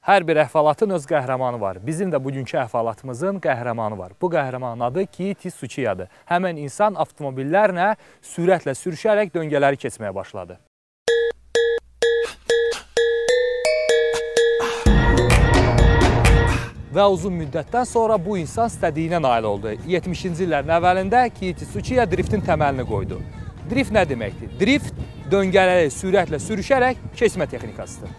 Hər bir əhvalatın öz qəhrəmanı var. Bizim də bugünkü əhvalatımızın qəhrəmanı var. Bu qəhrəmanın adı Kiiti Tsuchiyadır. Həmən insan avtomobillərlə sürətlə sürüşərək döngələri keçməyə başladı. Və uzun müddətdən sonra bu insan istədiyinə nail oldu. 70-ci illərin əvvəlində Kiiti Tsuchiya driftin təməlini qoydu. Drift nə deməkdir? Drift döngələri sürətlə sürüşərək keçmə texnikasıdır.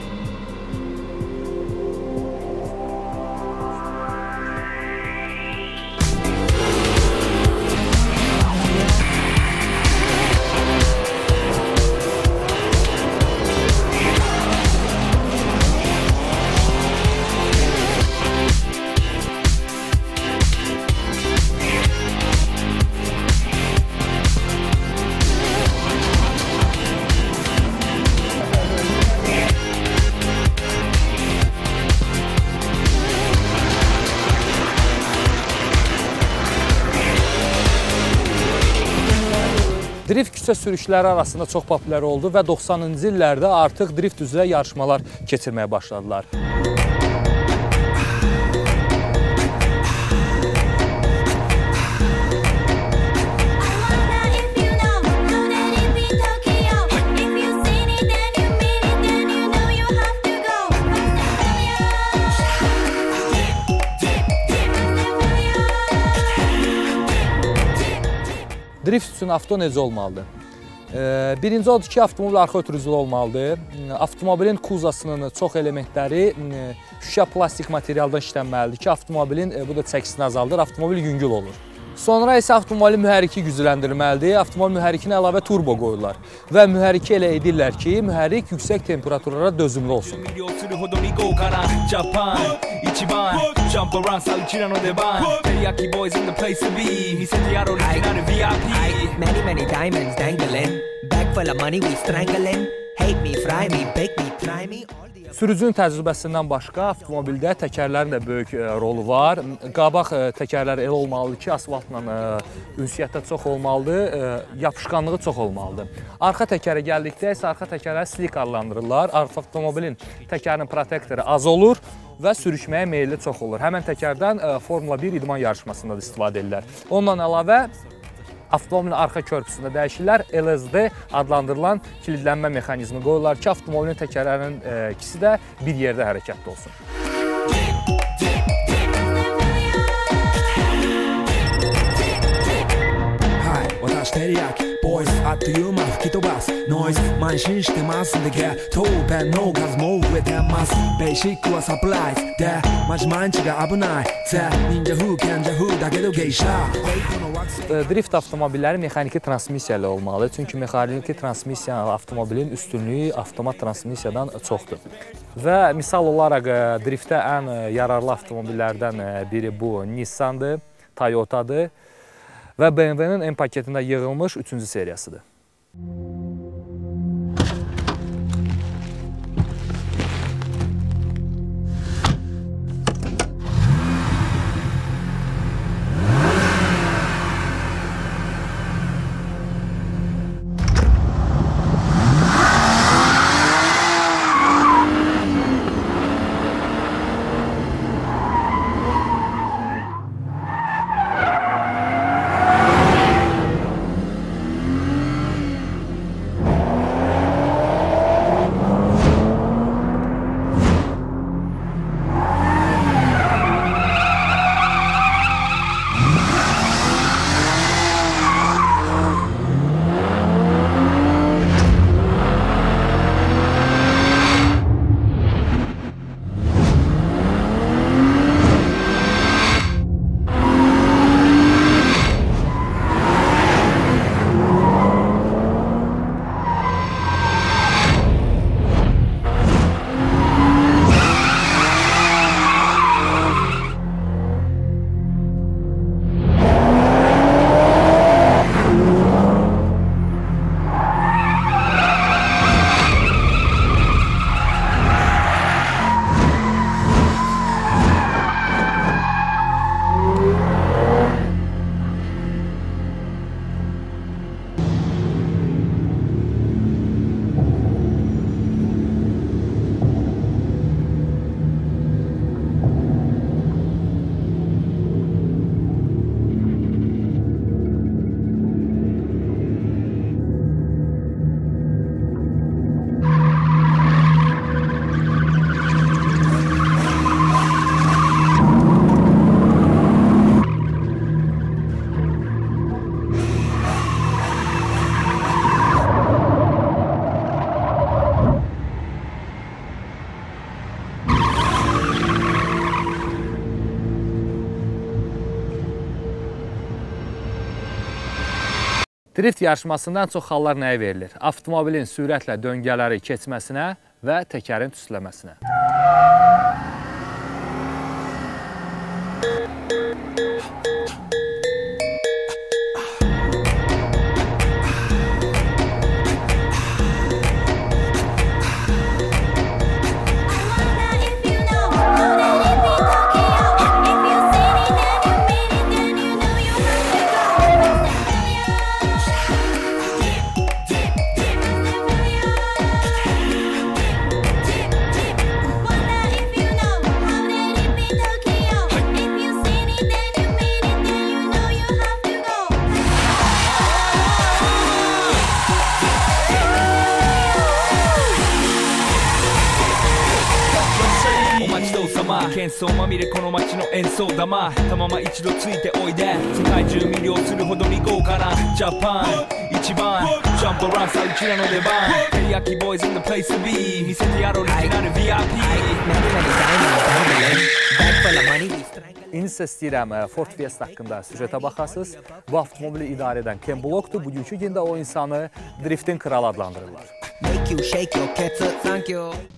Drift küçə sürüşləri arasında çox popülər oldu və 90-cı illərdə artıq drift üzrə yarışmalar keçirməyə başladılar. Drift üçün avto necə olmalıdır? Birinci odur ki, avtomobil arxa ötürücülü olmalıdır. Avtomobilin kuzasının çox elementləri şüşə plastik materialdan işlənməlidir ki, avtomobilin bu da çəkisini azaldır, avtomobil yüngül olur. Sonra isə avtomobilin mühərriki gücləndirilməlidir. Avtomobil mühərrikinə əlavə turbo qoyurlar və mühərriki elə edirlər ki, mühərrik yüksək temperaturlara dözümlü olsun. Sürücünün təcrübəsindən başqa avtomobildə təkərlərin də böyük rolu var. Qabaq təkərlər elə olmalıdır ki, asfaltla ünsiyyətdə çox olmalıdır, yapışqanlığı çox olmalıdır. Arxa təkərə gəldikdə isə arxa təkərləri slik adlandırırlar. Avtomobilin təkərinin protektoru az olur və sürüşməyə meyilli çox olur. Həmən təkərdən Formula 1 idman yarışmasında da istifadə edirlər. Ondan əlavə avtomobilin arxa körpüsündə dəyişirlər, LSD adlandırılan kilidlənmə mexanizmi qoyurlar ki, avtomobilin təkərlərinin ikisi də bir yerdə hərəkətdə olsun. Drift avtomobilləri mexaniki transmisiya ilə olmalı. Çünki mexaniki transmisiya avtomobilin üstünlüyü avtomat transmisiyadan çoxdur. Və misal olaraq driftdə ən yararlı avtomobillərdən biri bu Nissan'dır, Toyota'dır və BMW-nin M paketində yığılmış 3-cü seriyasıdır. Drift yarışmasından çox hallar nəyə verilir? Avtomobilin sürətlə döngələri keçməsinə və təkərin tüstüləməsinə. 喧騒まみれこの街の演奏玉たまま一度ついておいで世界中魅了するほどに豪華なジャパン一番ジャンプランさうちらの出番テリヤキボーイズ in the place to be 見せてやろうオリジナル VIP İndi sizə istəyirəm Ford Fiesta haqqında süjetə baxasınız. Bu avtomobili idarə edən Ken Blockdur. Bugünkü gündə o insanı driftin kralı adlandırırlar.